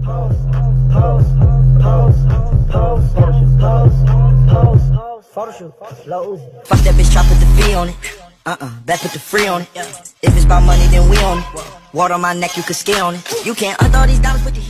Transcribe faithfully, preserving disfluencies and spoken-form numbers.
Fuck that bitch, try put the fee on it. Uh-uh, bet put the free on it. If it's about money, then we on it. Water on my neck, you could ski on it. You can't unt all these dollars with the